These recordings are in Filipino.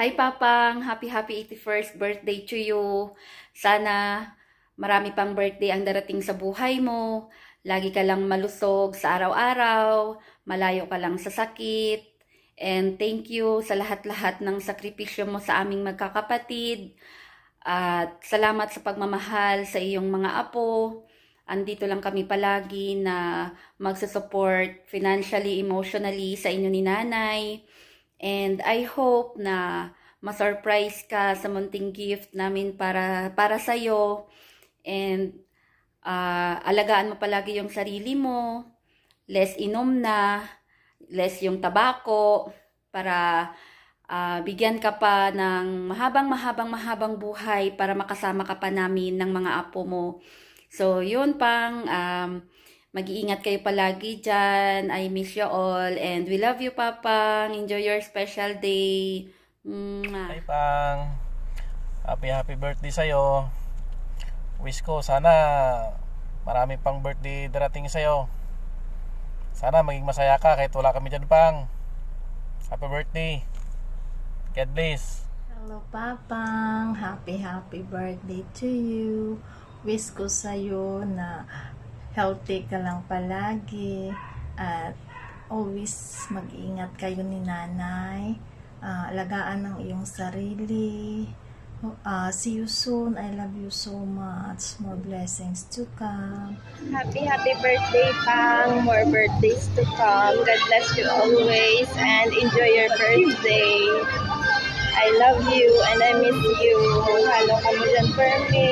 Hi Papang, happy 81st birthday to you. Sana marami pang birthday ang darating sa buhay mo. Lagi ka lang malusog sa araw-araw, malayo ka lang sa sakit. And thank you sa lahat-lahat ng sakripisyo mo sa aming magkakapatid. At salamat sa pagmamahal sa iyong mga apo. Andito lang kami palagi na magsusupport financially, emotionally sa inyo ni nanay. And I hope na ma-surprise ka sa munting gift namin para sa iyo. And alagaan mo palagi yung sarili mo. Less inom na, less yung tabako para bigyan ka pa ng mahabang buhay para makasama ka pa namin ng mga apo mo. So, yun pang mag-iingat kayo palagi dyan. I miss you all. And we love you, Papang. Enjoy your special day. Hi, Pang. Happy birthday sa'yo. Wish ko sana marami pang birthday darating sa'yo. Sana maging masaya ka kahit wala kami dyan, Pang. Happy birthday. God bless. Hello, Papang. Happy birthday to you. Wish ko sa'yo na healthy ka lang palagi at always mag-ingat kayo ni nanay. Alagaan ang iyong sarili. See you soon. I love you so much. More blessings to come. Happy birthday, Pang. More birthdays to come. God bless you always and enjoy your birthday. I love you and I miss you. Halo ka mo dyan for me.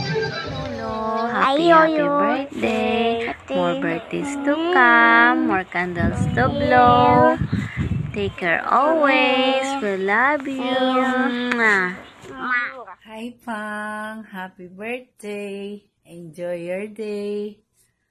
Happy birthday. More birthdays to come. More candles to blow. Take care always. We love you. Hi, Pang. Happy birthday. Enjoy your day.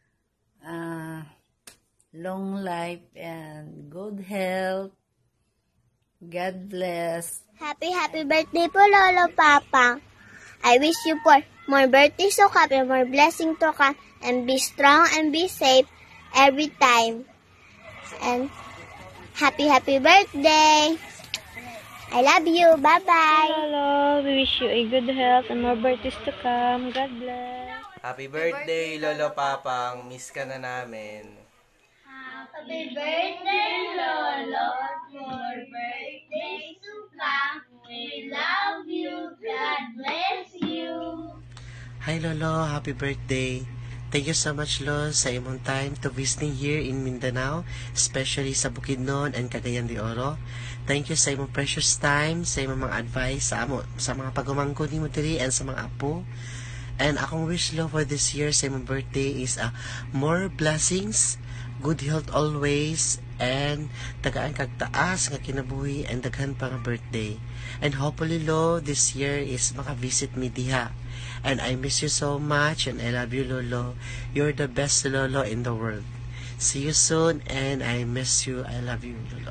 Long life and good health. God bless. Happy birthday po, Lolo Papa. I wish you for more birthdays to come and more blessings to come and be strong and be safe every time. And happy birthday. I love you. Bye-bye. Lolo, we wish you a good health and more birthdays to come. God bless. Happy birthday, Lolo Papang. Miss ka na namin. Happy birthday, Lolo. More birthdays to come. We love you. God bless you. Hi Lolo, happy birthday. Thank you so much, Lolo, sa imong time to visiting here in Mindanao, especially sa Bukidnon and Cagayan de Oro. Thank you sa imong precious time, sa imong mga advice sa mga pagumangko nimo diri and sa mga apo. And akong wish, Lolo, for this year sa imong birthday is more blessings, good health always, and tagaan kag taas nga kinabuhi and daghan pa nga birthday. And hopefully, Lolo, this year is maka-visit me diha. And I miss you so much and I love you, Lolo. You're the best Lolo in the world. See you soon and I miss you. I love you, Lolo.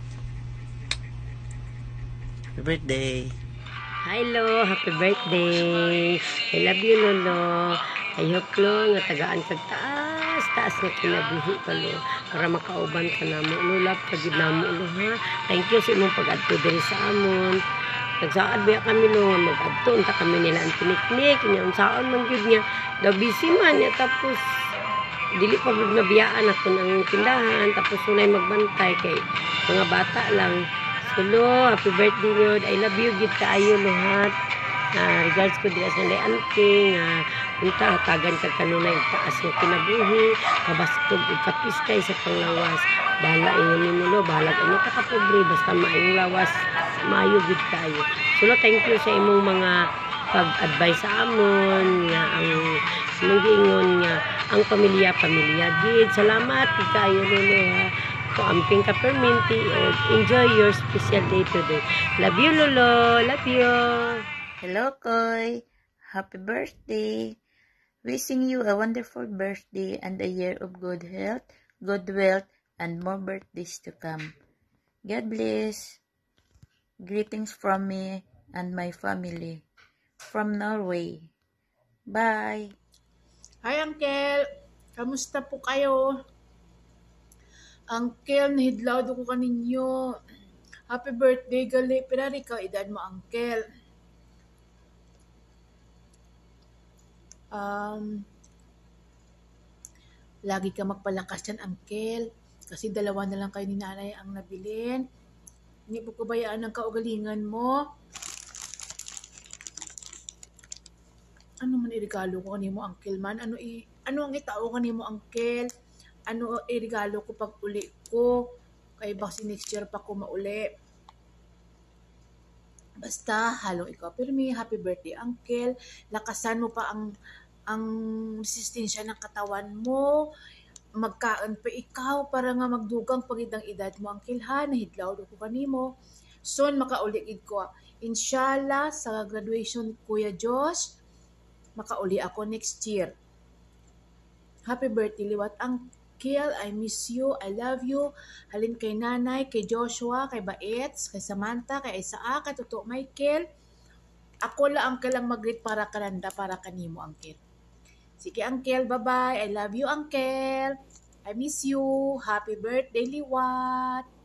Happy birthday. Hi, Lo. Happy birthday. I love you, Lolo. I hope, Lo, nga tagaan kag taas nga kinabuhi ka, Lo. Para makauban ka na mo. Lulap ka gid na mo, Lo, ha. Thank you sa imong pag-adto diri sa amon. Nagsaad ba kami no mag-adto unta kami nila ang piniknik nya unsaon man gyud niya daw busy man niya tapos dili pa gud nabiyaan ako ng tindahan tapos unay magbantay kay mga bata lang. So Lo, happy birthday Lord. I love you gid kaayo lahat. Regards ko dira sa auntie nga unta hatagan kag kanunay taas nga kinabuhi kabastog ug kapiskay sa panglawas. Bahala ingon nimo Lo, bahala ano ta ka pobre basta maayong lawas maayo gid kayo. So Lo, thank you sa imong mga pag-advise sa amon nga ang mangingon nga ang pamilya gid. Salamat gid kayo Lolo, ha. So amping ka perminti and enjoy your special day today. Love you Lolo, love you. Hello, Koy. Happy birthday. Wishing you a wonderful birthday and a year of good health, good wealth, and more birthdays to come. God bless. Greetings from me and my family from Norway. Bye. Hi, Uncle. Kamusta po kayo? Uncle, nahidlaw ko kaninyo. Happy birthday, gali. Pirari ka, edad mo, Uncle. Lagi ka magpalakas yan, Uncle. Kasi dalawa na lang kayo ni nanay ang nabilin. Hindi po kabayaan ang kaugalingan mo. Ano man irigalo ko kanimo, Uncle man? Ano ang itao kanimo, Uncle? Ano irigalo ko pag uli ko? Kay basi next year pa ko mauli. Basta, halong ikaw. Pero may happy birthday, Uncle. Lakasan mo pa ang resistensya ng katawan mo. Magkaan pa ikaw para nga magdugang pagidang edad mo, Uncle, ha? Nahidlaw ko kanimo. Soon, makauligid ko. Inshallah, sa graduation, Kuya Josh, makauli ako next year. Happy birthday, liwat Uncle. I miss you. I love you. Halin kay nanay, kay Joshua, kay Baets, kay Samantha, kay Isaac, kay Toto Michael. Ako lang, Uncle, ang mag-greet para kananda, para kanimo, Uncle. Sige, Uncle. Bye-bye. I love you, Uncle. I miss you. Happy birthday, liwat.